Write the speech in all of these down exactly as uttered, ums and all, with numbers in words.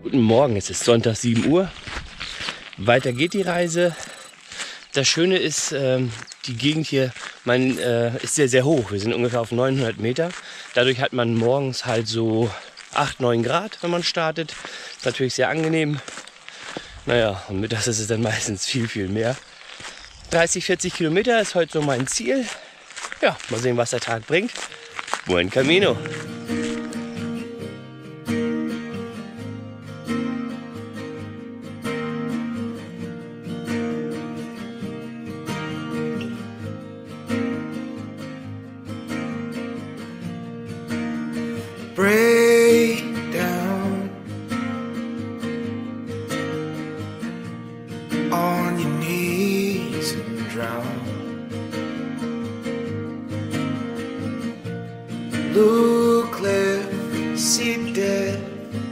Guten Morgen, es ist Sonntag sieben Uhr. Weiter geht die Reise. Das Schöne ist, ähm, die Gegend hier man, äh, ist sehr, sehr hoch. Wir sind ungefähr auf neunhundert Meter. Dadurch hat man morgens halt so acht, neun Grad, wenn man startet. Ist natürlich sehr angenehm. Naja, und mittags ist es dann meistens viel, viel mehr. dreißig, vierzig Kilometer ist heute so mein Ziel. Ja, mal sehen, was der Tag bringt. Buen Camino. Break down on your knees and drown. Look left, see death,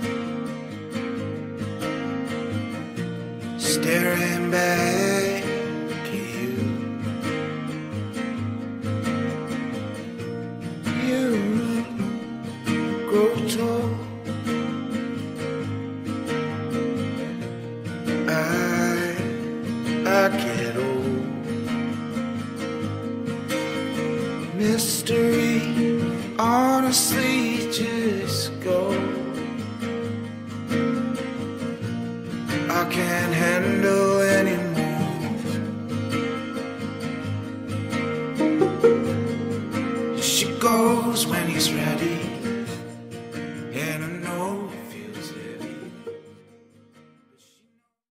staring back at you. You grow tall, I, I get old. Mystery, honestly, just go. I can't handle anymore. She goes when he's ready.